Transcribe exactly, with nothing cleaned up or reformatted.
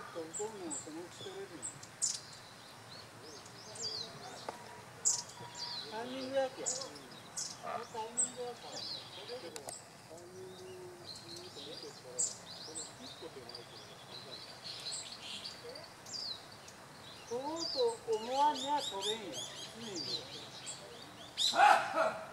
トントンもそのうち取れるよ。タイミングやけや。そのタイミングやからね。取れるタイミングにと見てたら、この一個でないけど、取ろうと思わんには取れんや。常に。